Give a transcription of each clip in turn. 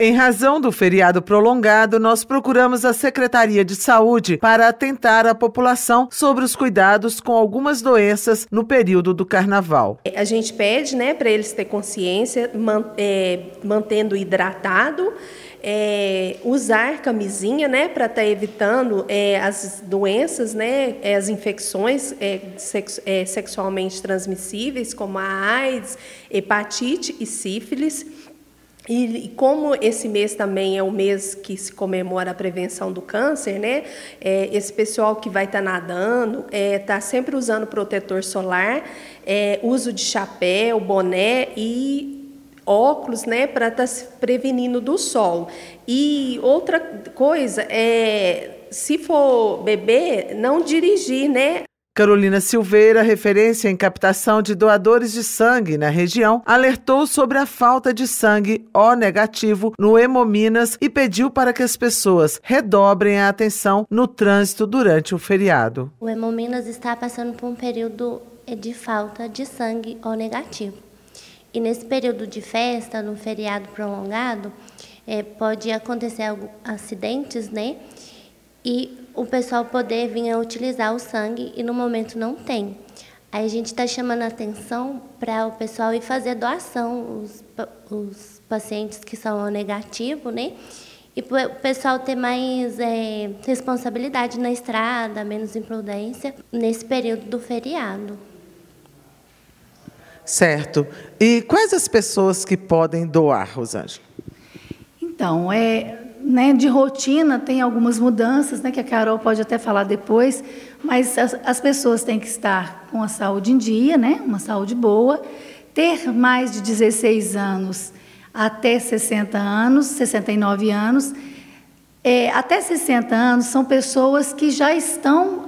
Em razão do feriado prolongado, nós procuramos a Secretaria de Saúde para atentar a população sobre os cuidados com algumas doenças no período do carnaval. A gente pede, para eles ter consciência, mantendo hidratado, usar camisinha, para estar evitando as doenças, as infecções sexualmente transmissíveis, como a AIDS, hepatite e sífilis. E como esse mês também é o mês que se comemora a prevenção do câncer, esse pessoal que vai estar nadando, está sempre usando protetor solar, uso de chapéu, boné e óculos, para estar se prevenindo do sol. E outra coisa, se for beber, não dirigir, Carolina Silveira, referência em captação de doadores de sangue na região, alertou sobre a falta de sangue O negativo no Hemominas e pediu para que as pessoas redobrem a atenção no trânsito durante o feriado. O Hemominas está passando por um período de falta de sangue O negativo. E nesse período de festa, no feriado prolongado, pode acontecer acidentes, e o pessoal poder vir a utilizar o sangue e no momento não tem. Aí a gente está chamando a atenção para o pessoal ir fazer doação, os pacientes que são O negativo, e para o pessoal ter mais responsabilidade na estrada, menos imprudência nesse período do feriado. Certo. E quais as pessoas que podem doar, Rosângela? Então, de rotina tem algumas mudanças, que a Carol pode até falar depois, mas as pessoas têm que estar com a saúde em dia, uma saúde boa, ter mais de 16 anos até 60 anos, 69 anos. Até 60 anos são pessoas que já estão,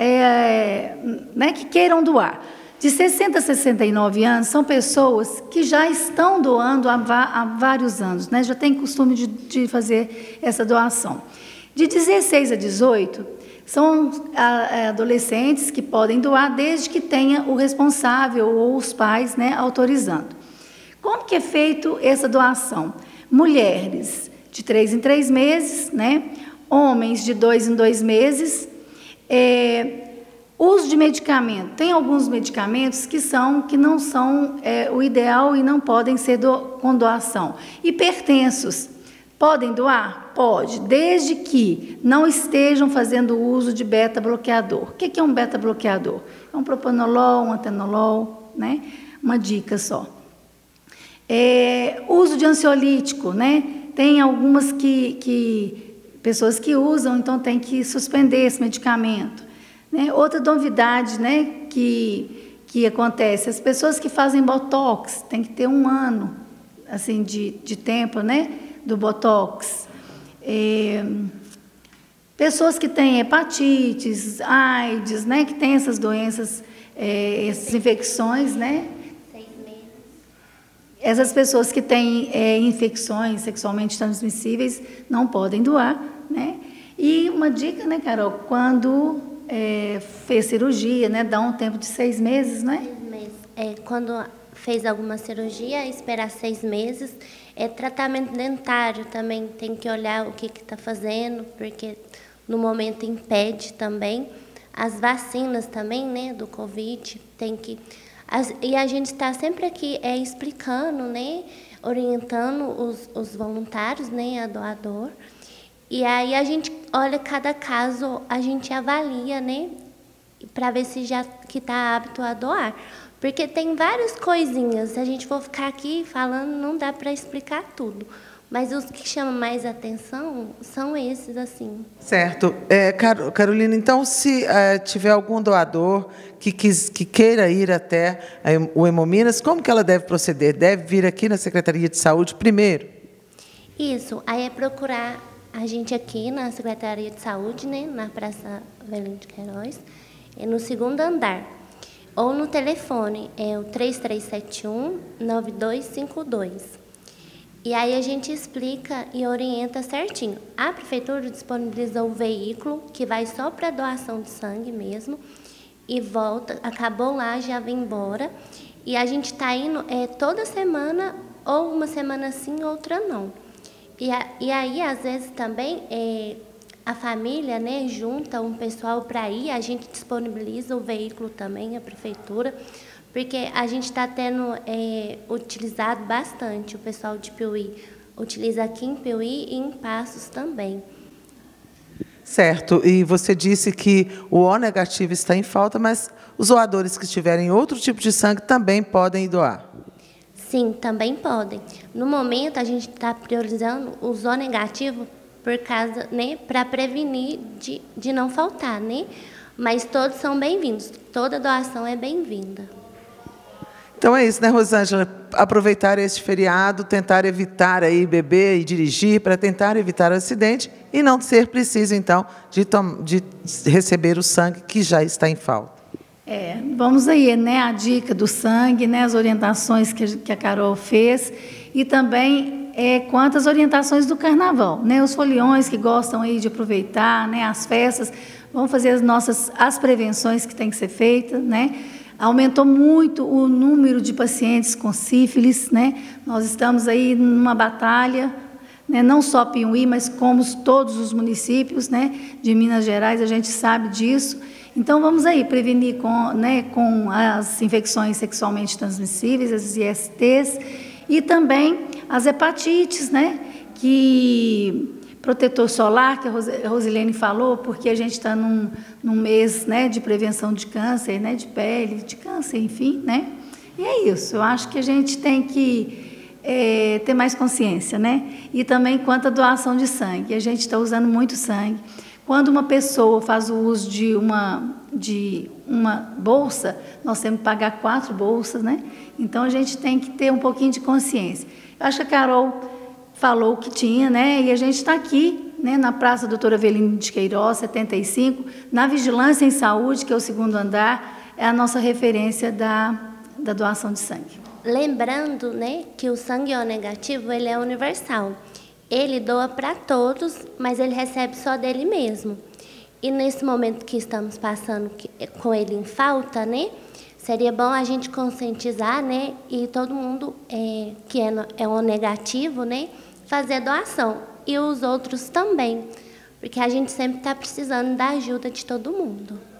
que queiram doar. De 60 a 69 anos, são pessoas que já estão doando há vários anos, já tem costume de fazer essa doação. De 16 a 18, são adolescentes que podem doar desde que tenha o responsável ou os pais autorizando. Como que é feito essa doação? Mulheres de 3 em 3 meses, homens de 2 em 2 meses, uso de medicamento. Tem alguns medicamentos que não são o ideal e não podem ser com doação. Hipertensos, podem doar? Pode, desde que não estejam fazendo uso de beta-bloqueador. O que é um beta-bloqueador? É um propanolol, um atenolol, uma dica só. Uso de ansiolítico, tem algumas pessoas que usam, então tem que suspender esse medicamento. Outra novidade que acontece, as pessoas que fazem botox, tem que ter 1 ano assim, de tempo do botox. Pessoas que têm hepatites, AIDS, que têm essas doenças, essas infecções, 6 meses. Essas pessoas que têm infecções sexualmente transmissíveis não podem doar. E uma dica, Carol, quando fez cirurgia, dá um tempo de 6 meses, 6 meses. Quando fez alguma cirurgia, esperar 6 meses. Tratamento dentário também, tem que olhar o que está fazendo, porque no momento impede também. As vacinas também, do Covid, e a gente está sempre aqui explicando, orientando os voluntários, a doador. E aí a gente olha cada caso, a gente avalia, para ver se já que está apto a doar. Porque tem várias coisinhas, se a gente for ficar aqui falando, não dá para explicar tudo. Mas os que chamam mais atenção são esses, assim. Certo. Carolina, então, se tiver algum doador que queira ir até o Hemominas, como que ela deve proceder? Deve vir aqui na Secretaria de Saúde primeiro? Isso, aí é procurar a gente aqui na Secretaria de Saúde, na Praça Avelino de Queiroz, no 2º andar. Ou no telefone, o 3371-9252. E aí a gente explica e orienta certinho. A Prefeitura disponibilizou o veículo, que vai só para doação de sangue mesmo, e volta, acabou lá, já vem embora. E a gente está indo toda semana, ou uma semana sim, outra não. E aí, às vezes, também, a família, né, junta um pessoal para ir, a gente disponibiliza o veículo também, a prefeitura, porque a gente está tendo utilizado bastante, o pessoal de Piuí utiliza aqui em Piuí e em Passos também. Certo, e você disse que o O negativo está em falta, mas os doadores que tiverem outro tipo de sangue também podem doar? Sim, também podem. No momento, a gente está priorizando o O negativo por causa, né, para prevenir de não faltar, né? Mas todos são bem-vindos, toda doação é bem-vinda. Então é isso, né, Rosângela? Aproveitar este feriado, tentar evitar aí beber e dirigir para tentar evitar o acidente e não ser preciso, então, de receber o sangue que já está em falta. Vamos aí, né, a dica do sangue, né, as orientações que a Carol fez e também quanto às orientações do carnaval, né, os foliões que gostam aí de aproveitar, né, as festas, vamos fazer as prevenções que tem que ser feitas, né. Aumentou muito o número de pacientes com sífilis, né? Nós estamos aí numa batalha, né? Não só Piuí, mas como todos os municípios, né, de Minas Gerais, a gente sabe disso. Então, vamos aí prevenir com as infecções sexualmente transmissíveis, as ISTs, e também as hepatites, né? Protetor solar, que a Rosilene falou, porque a gente está num mês, né, de prevenção de câncer, né, de pele, de câncer, enfim, né? E é isso, eu acho que a gente tem que ter mais consciência, né? E também quanto à doação de sangue, a gente está usando muito sangue. Quando uma pessoa faz o uso de uma bolsa, nós temos que pagar 4 bolsas, né? Então, a gente tem que ter um pouquinho de consciência. Eu acho que a Carol falou o que tinha, né? E a gente está aqui, né, na Praça Doutora Avelino de Queiroz, 75, na Vigilância em Saúde, que é o 2º andar, é a nossa referência da doação de sangue. Lembrando, né, que o sangue O negativo, ele é universal. Ele doa para todos, mas ele recebe só dele mesmo. E nesse momento que estamos passando com ele em falta, né, seria bom a gente conscientizar, né, e todo mundo que é O negativo, né, fazer doação. E os outros também, porque a gente sempre está precisando da ajuda de todo mundo.